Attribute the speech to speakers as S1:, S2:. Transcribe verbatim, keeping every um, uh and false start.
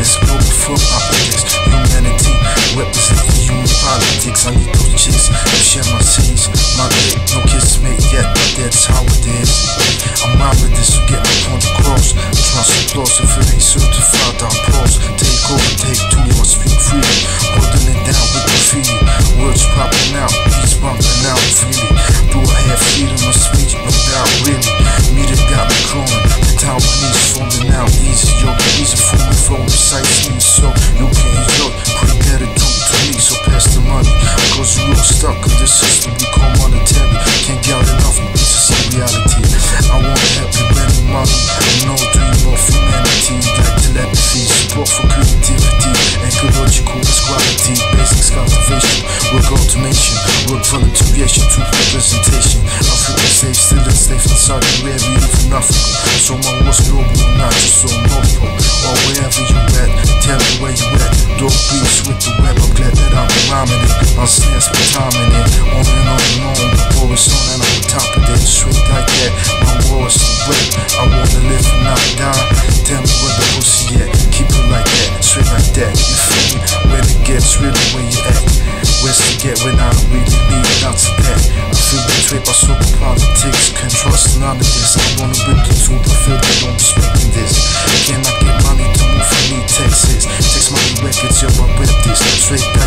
S1: this. Globalfirm optics, humanity, representing human politics. I need those chicks to share my seeds. My dick, no kids made yet, but that's how it is. I'm out with this to get my point across. Trust applause if it ain't certified, I'm pros. Take over, take two, I speak freely. Holding it down with graffiti. Words popping out, beats bumping out freely. Do I have freedom of speech? No doubt, really. Media got me growing. The town beneath falling out easy. Yo, the reason for me flowing precisely so you can enjoy. Pretty better do to me, so pass the money. Cause you real stuck in this system we call monetary. Can't get enough to see reality. I want happy, better money. No dream of humanity. Like telepathy, support for creativity. Ecological quality, basics cultivation. Work automation, work volunteeration to representation. Africa safe, still enslaved in Saudi Arabia, even Africa. So my war's global, not just so multiple. Or wherever you at, tell me where you at. Dope beats with the web, I'm glad that I'm rhyming it. My snares be timing it. On and on and on, the war is on and I'm on top of it. Straight like that, my war is the way. I wanna live and not die. Tell me where the pussy at, keep it like that, straight like that. You feel me? When it gets really where you at. Where's to get when I don't really need not to that. I feel betrayed by super politics. Can't trust none of this. I wanna rip the truth, I feel they don't respecting this. Can I get money to move from me, Texas? Text money records, yo, I rep this. Straight back